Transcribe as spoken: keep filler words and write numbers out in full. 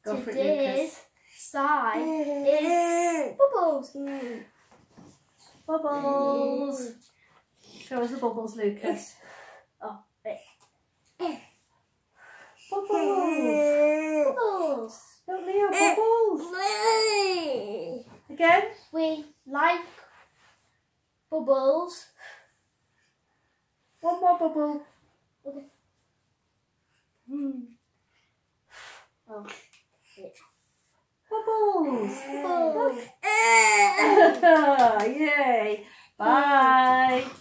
Go for it, Today's Lucas. sign is bubbles. Bubbles. Show us the bubbles, Lucas. Oh, wait. Bubbles. Bubbles. Don't Leo, bubbles. Again. We like bubbles. One more bubble. Okay. Hmm. Oh. Wait. Bubbles. Bubbles. Yay. Bye.